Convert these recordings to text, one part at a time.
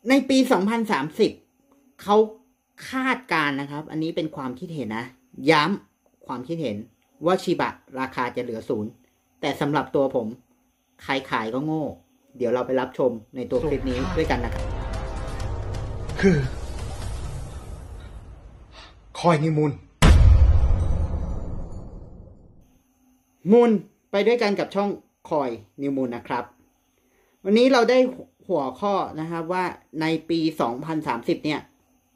ในปี 2030 เขาคาดการณ์นะครับอันนี้เป็นความคิดเห็นนะย้ำความคิดเห็นว่าชิบะราคาจะเหลือศูนย์แต่สำหรับตัวผมใครขายก็โง่เดี๋ยวเราไปรับชมในตัวคลิปนี้ด้วยกันนะครับคือคอยนิมูลไปด้วยกันกับช่องคอยนิวมูลนะครับวันนี้เราได้หัวข้อนะครับว่าในปี 2030 เนี่ย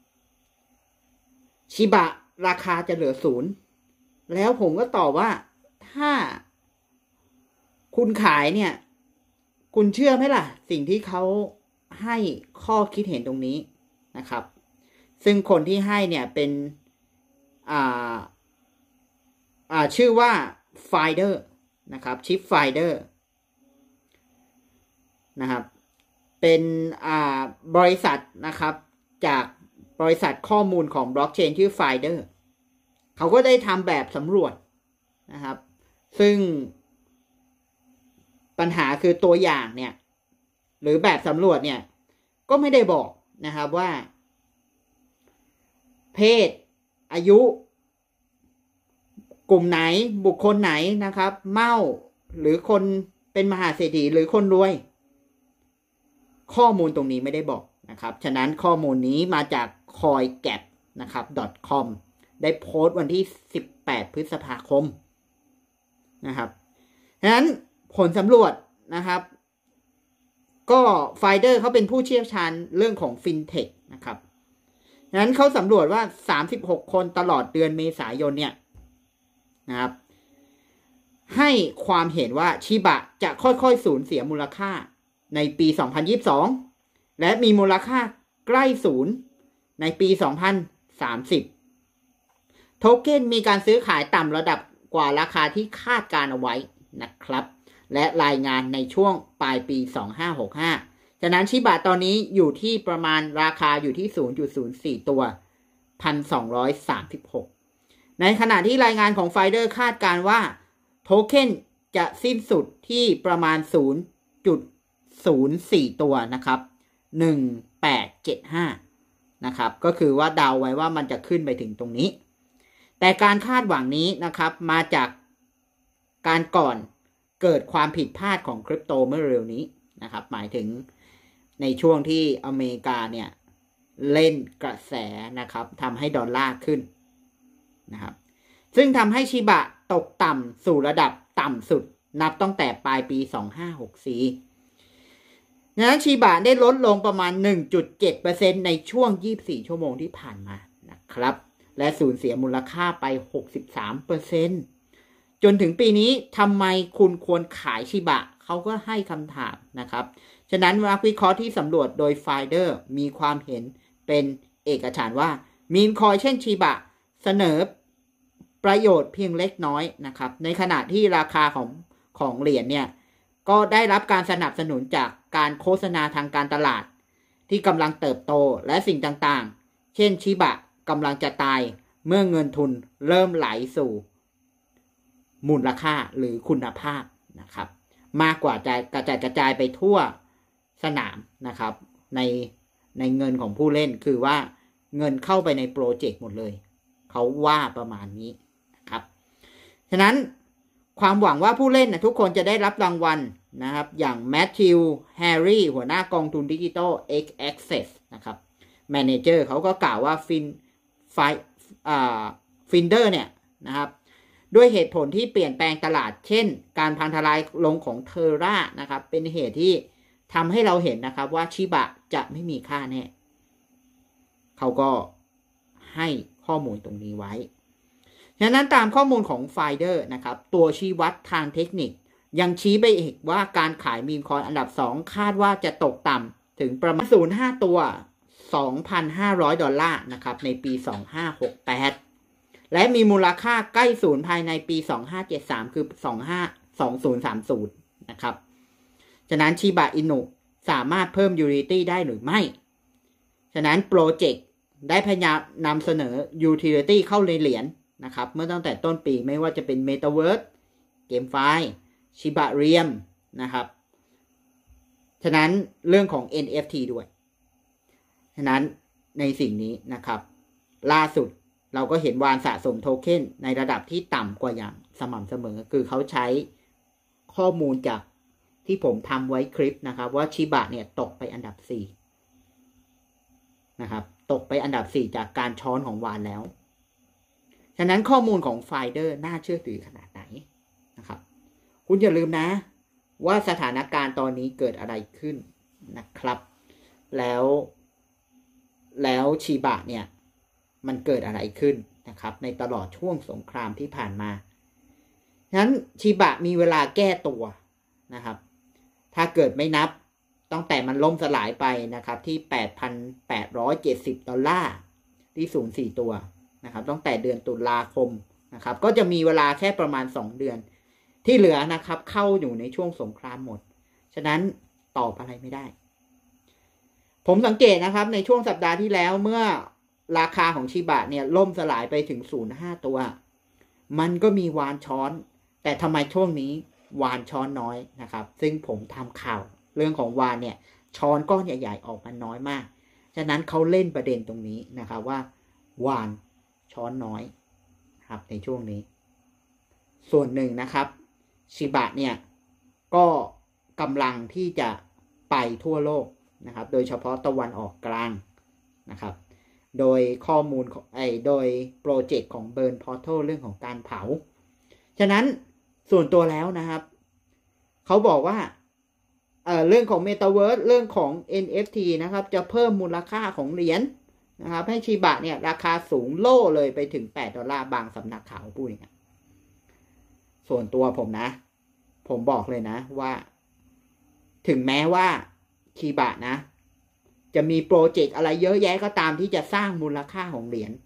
ชิบะราคาจะเหลือศูนย์แล้วผมก็ตอบว่าถ้าคุณขายเนี่ยคุณเชื่อไหมล่ะสิ่งที่เขาให้ข้อคิดเห็นตรงนี้นะครับซึ่งคนที่ให้เนี่ยเป็นชื่อว่าไฟเดอร์นะครับชิปไฟเดอร์นะครับเป็นบริษัทนะครับจากบริษัทข้อมูลของบล็อกเชนชื่อไฟเดอร์เขาก็ได้ทำแบบสำรวจนะครับซึ่งปัญหาคือตัวอย่างเนี่ยหรือแบบสำรวจเนี่ยก็ไม่ได้บอกนะครับว่าเพศอายุกลุ่มไหนบุคคลไหนนะครับเมาหรือคนเป็นมหาเศรษฐีหรือคนรวยข้อมูลตรงนี้ไม่ได้บอกนะครับฉะนั้นข้อมูลนี้มาจาก coingap นะครับ .com ได้โพสต์วันที่18 พฤษภาคมนะครับฉะนั้นผลสำรวจนะครับก็ไฟเดอร์เขาเป็นผู้เชี่ยวชาญเรื่องของฟินเทคนะครับฉะนั้นเขาสำรวจว่า36คนตลอดเดือนเมษายนเนี่ยนะครับให้ความเห็นว่าชิบะจะค่อยๆสูญเสียมูลค่าในปี 2022 และมีมูลค่าใกล้ศูนย์ในปี 2030 โทเค็นมีการซื้อขายต่ำระดับกว่าราคาที่คาดการเอาไว้นะครับและรายงานในช่วงปลายปี 2565 ฉะนั้นชิบะตอนนี้อยู่ที่ประมาณราคาอยู่ที่ 0.04 ตัว 1,236 ในขณะที่รายงานของไฟเดอร์คาดการว่าโทเค็นจะสิ้นสุดที่ประมาณ 0.04 ตัวนะครับ 1875 นะครับก็คือว่าเดาไว้ว่ามันจะขึ้นไปถึงตรงนี้แต่การคาดหวังนี้นะครับมาจากการก่อนเกิดความผิดพลาดของคริปโตเมื่อเร็วนี้นะครับหมายถึงในช่วงที่อเมริกาเนี่ยเล่นกระแสนะครับทำให้ดอลลาร์ขึ้นนะครับซึ่งทำให้ชิบะตกต่ำสู่ระดับต่ำสุดนับตั้งแต่ปลายปี 2564 นั้นชิบะได้ลดลงประมาณ 1.7% ในช่วง 24 ชั่วโมงที่ผ่านมานะครับและสูญเสียมูลค่าไป 63%จนถึงปีนี้ทำไมคุณควรขายชิบะเขาก็ให้คำถามนะครับฉะนั้นนักวิเคราะห์ที่สำรวจโดยไฟเดอร์มีความเห็นเป็นเอกฉันท์ว่ามีมคอยเช่นชิบะเสนอประโยชน์เพียงเล็กน้อยนะครับในขณะที่ราคาของเหรียญเนี่ยก็ได้รับการสนับสนุนจากการโฆษณาทางการตลาดที่กำลังเติบโตและสิ่งต่างๆเช่นชิบะกำลังจะตายเมื่อเงินทุนเริ่มไหลสู่มูลค่าหรือคุณภาพนะครับมากกว่าจะกระจายไปทั่วสนามนะครับในเงินของผู้เล่นคือว่าเงินเข้าไปในโปรเจกต์หมดเลยเขาว่าประมาณนี้นะครับฉะนั้นความหวังว่าผู้เล่นทุกคนจะได้รับรางวัลนะครับอย่างแมทธิวแฮร์รี่หัวหน้ากองทุนดิจิตอล X Access นะครับแมเนเจอร์เขาก็กล่าวว่าฟินเดอร์เนี่ยนะครับด้วยเหตุผลที่เปลี่ยนแปลงตลาดเช่นการพังทลายลงของเทอร่านะครับเป็นเหตุที่ทำให้เราเห็นนะครับว่าชิบะจะไม่มีค่าแน่เขาก็ให้ข้อมูลตรงนี้ไว้ฉะนั้นตามข้อมูลของไฟเดอร์นะครับตัวชี้วัดทางเทคนิคยังชี้ไปอีกว่าการขายมีมคอยอันดับ2คาดว่าจะตกต่ำถึงประมาณ 0.5 ตัว $2,500 นะครับในปี 2568 และมีมูลค่าใกล้ศูนย์ภายในปี 2573 คือ 2030 นะครับฉะนั้นชิบะอินุสามารถเพิ่ม utility ได้หรือไม่ฉะนั้นโปรเจกต์ได้พยายามนำเสนอ utility เข้าในเหรียญนะครับเมื่อตั้งแต่ต้นปีไม่ว่าจะเป็น Metaverse GameFi Shiba Realm นะครับฉะนั้นเรื่องของ NFT ด้วยฉะนั้นในสิ่งนี้นะครับล่าสุดเราก็เห็นวานสะสมโทเค็นในระดับที่ต่ำกว่าอย่างสม่ำเสมอคือเขาใช้ข้อมูลจากที่ผมทำไว้คลิปนะครับว่าชิบะเนี่ยตกไปอันดับ4นะครับตกไปอันดับ4จากการช้อนของวานแล้วฉะนั้นข้อมูลของไฟเดอร์น่าเชื่อถือขนาดไหนนะครับคุณอย่าลืมนะว่าสถานการณ์ตอนนี้เกิดอะไรขึ้นนะครับแล้วชิบะเนี่ยมันเกิดอะไรขึ้นนะครับในตลอดช่วงสงครามที่ผ่านมาฉะนั้นชิบะมีเวลาแก้ตัวนะครับถ้าเกิดไม่นับตั้งแต่มันล่มสลายไปนะครับที่ $8,870 ที่0.4 ตัวนะครับตั้งแต่เดือนตุลาคมนะครับก็จะมีเวลาแค่ประมาณ2เดือนที่เหลือนะครับเข้าอยู่ในช่วงสงครามหมดฉะนั้นตอบอะไรไม่ได้ผมสังเกตนะครับในช่วงสัปดาห์ที่แล้วเมื่อราคาของชิบะเนี่ยล่มสลายไปถึง 0.5 ตัวมันก็มีวานช้อนแต่ทำไมช่วงนี้วานช้อนน้อยนะครับซึ่งผมทำข่าวเรื่องของวานเนี่ยช้อนก้อนใหญ่ๆออกมาน้อยมากฉะนั้นเขาเล่นประเด็นตรงนี้นะครับว่าวานช้อนน้อยครับในช่วงนี้ส่วนหนึ่งนะครับชิบะเนี่ยก็กำลังที่จะไปทั่วโลกนะครับโดยเฉพาะตะวันออกกลางนะครับโดยข้อมูลของโดยโปรเจกต์ของ Burn Portal เรื่องของการเผาฉะนั้นส่วนตัวแล้วนะครับเขาบอกว่าเรื่องของ Metaverse เรื่องของ NFT นะครับจะเพิ่มมูลค่าของเหรียญนะครับให้ชิบะเนี่ยราคาสูงโล่เลยไปถึง$8บางสำนักข่าวพูดอย่างนี้ส่วนตัวผมนะผมบอกเลยนะว่าถึงแม้ว่าชิบะนะจะมีโปรเจกต์อะไรเยอะแยะก็ตามที่จะสร้างมูลค่าของเหรียญ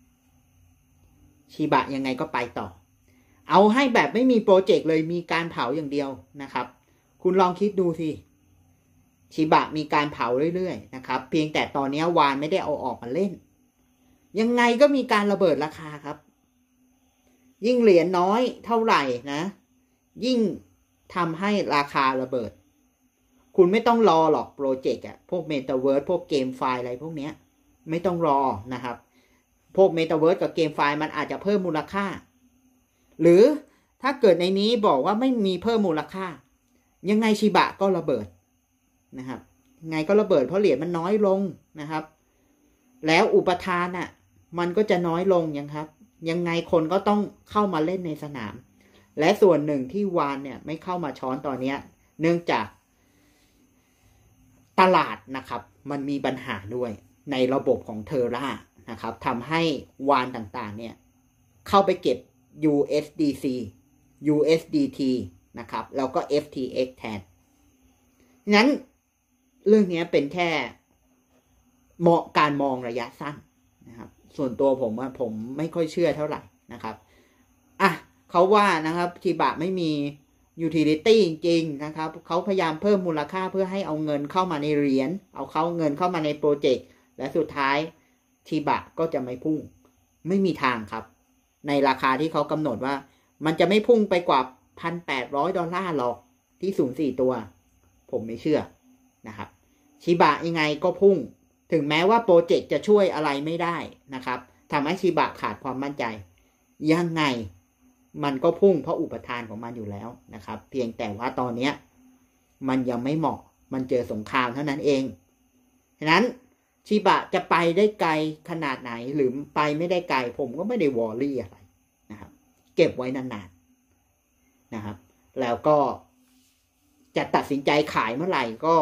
ชิบะยังไงก็ไปต่อเอาให้แบบไม่มีโปรเจกต์เลยมีการเผาอย่างเดียวนะครับคุณลองคิดดูสิชิบะมีการเผาเรื่อยๆนะครับเพียงแต่ตอนนี้วานไม่ได้เอาออกมาเล่นยังไงก็มีการระเบิดราคาครับยิ่งเหรียญน้อยเท่าไหร่นะยิ่งทำให้ราคาระเบิดคุณไม่ต้องรอหรอกโปรเจกต์พวก Metaverse พวกเกมไฟล์อะไรพวกนี้ไม่ต้องรอนะครับพวก Metaverse กับเกมไฟล์มันอาจจะเพิ่มมูลค่าหรือถ้าเกิดในนี้บอกว่าไม่มีเพิ่มมูลค่ายังไงชิบะก็ระเบิดนะครับไงก็ระเบิดเพราะเหรียญมันน้อยลงนะครับแล้วอุปทานมันก็จะน้อยลงยังไงคนก็ต้องเข้ามาเล่นในสนามและส่วนหนึ่งที่วานเนี่ยไม่เข้ามาช้อนตอนนี้เนื่องจากตลาดนะครับมันมีปัญหาด้วยในระบบของเทอร่านะครับทำให้วานต่างๆเนี่ยเข้าไปเก็บ USDC USDT นะครับแล้วก็ FTX แทนงั้นเรื่องนี้เป็นแค่การมองระยะสั้นนะครับส่วนตัวผมว่าผมไม่ค่อยเชื่อเท่าไหร่นะครับเขาว่านะครับชิบะไม่มี utility จริงๆนะครับเขาพยายามเพิ่มมูลค่าเพื่อให้เอาเงินเข้ามาในเหรียญเอาเงินเข้ามาในโปรเจกต์และสุดท้ายชิบะก็จะไม่พุ่งไม่มีทางครับในราคาที่เขากำหนดว่ามันจะไม่พุ่งไปกว่า$1,800หรอกที่0.4 ตัวผมไม่เชื่อนะครับชิบะยังไงก็พุ่งถึงแม้ว่าโปรเจกต์จะช่วยอะไรไม่ได้นะครับทำให้ชิบะขาดความมั่นใจยังไงมันก็พุ่งเพราะอุปทานของมันอยู่แล้วนะครับเพียงแต่ว่าตอนนี้มันยังไม่เหมาะมันเจอสงครามเท่านั้นเองฉะนั้นชิบะจะไปได้ไกลขนาดไหนหรือไปไม่ได้ไกลผมก็ไม่ได้วอรี่อะไรนะครับเก็บไว้นานๆนะครับแล้วก็จะตัดสินใจขายเมื่อไหร่ก็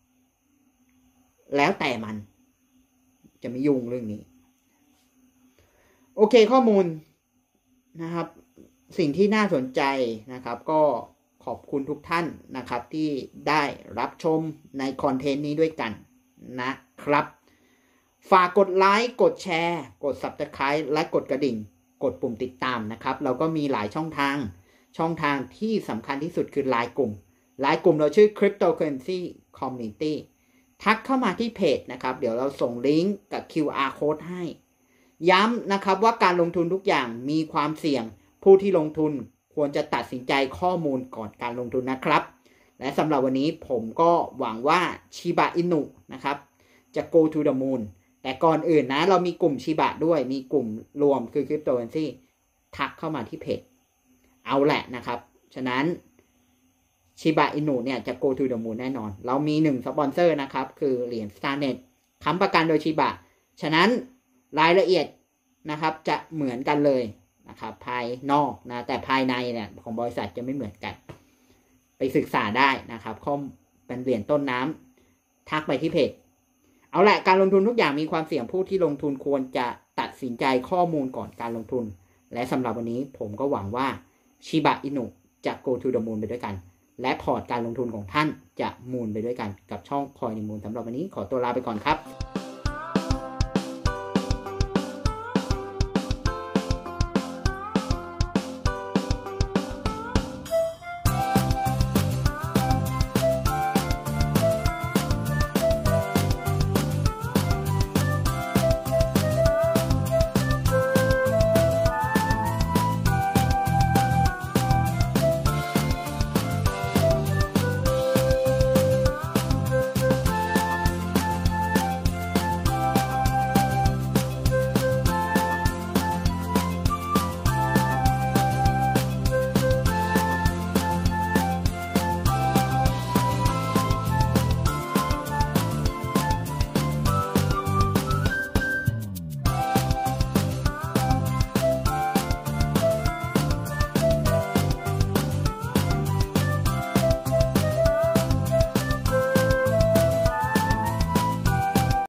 แล้วแต่มันจะไม่ยุ่งเรื่องนี้โอเคข้อมูลนะครับสิ่งที่น่าสนใจนะครับก็ขอบคุณทุกท่านนะครับที่ได้รับชมในคอนเทนต์นี้ด้วยกันนะครับฝากกดไลค์กดแชร์กด Subscribe และกดกระดิ่งกดปุ่มติดตามนะครับเราก็มีหลายช่องทางที่สำคัญที่สุดคือไลน์กลุ่มเราชื่อ Cryptocurrency Community ทักเข้ามาที่เพจนะครับเดี๋ยวเราส่งลิงก์กับ QR Code ให้ย้ำนะครับว่าการลงทุนทุกอย่างมีความเสี่ยงผู้ที่ลงทุนควรจะตัดสินใจข้อมูลก่อนการลงทุนนะครับและสำหรับวันนี้ผมก็หวังว่าชิบะอินุนะครับจะ go to the moon แต่ก่อนอื่นนะเรามีกลุ่มชิบะด้วยมีกลุ่มรวมคือ cryptocurrency ทักเข้ามาที่เพจเอาแหละนะครับฉะนั้นชิบะอินุเนี่ยจะ go to the moon แน่นอนเรามี1สปอนเซอร์นะครับคือเหรียญ Starnet ค้ำประกันโดยชิบะฉะนั้นรายละเอียดนะครับจะเหมือนกันเลยนะครับภายนอกนะแต่ภายในเนี่ยของบริษัทจะไม่เหมือนกันไปศึกษาได้นะครับข้อเป็นเหรียญต้นน้ำทักไปที่เพจเอาแหละการลงทุนทุกอย่างมีความเสี่ยงผู้ที่ลงทุนควรจะตัดสินใจข้อมูลก่อนการลงทุนและสำหรับวันนี้ผมก็หวังว่าชิบะอินุจะ go to the moon ไปด้วยกันและพอร์ตการลงทุนของท่านจะมูนไปด้วยกันกับช่องคอยในมูนสำหรับวันนี้ขอตัวลาไปก่อนครับ